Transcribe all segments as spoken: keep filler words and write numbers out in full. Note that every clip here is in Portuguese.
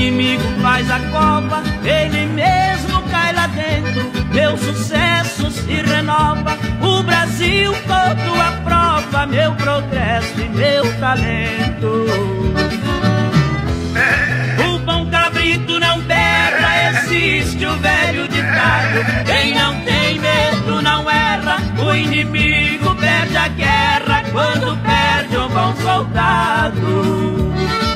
inimigo faz a cova, ele mesmo cai lá dentro. Meu sucesso se renova, o Brasil todo aprova meu progresso e meu talento. O bom cabrito não berra, existe o velho ditado: quem não tem medo não erra. O inimigo perde a guerra quando perde um bom soldado.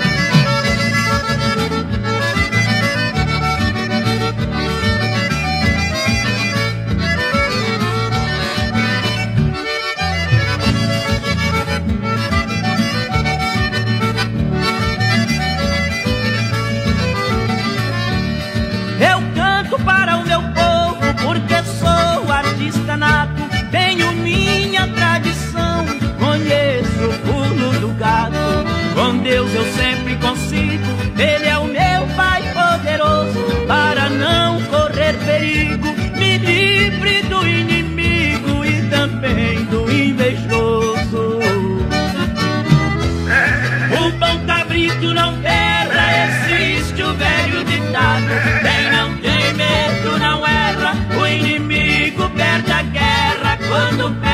Para o meu povo, porque sou artista nato, tenho minha tradição, conheço o pulo do gato. Com Deus eu sempre consigo, Ele é o meu Pai poderoso, para não correr perigo, me livre do inimigo e também do invejoso. O bom cabrito não berra, existe o velho ditado: quem não tem medo não erra, o inimigo perde a guerra quando perde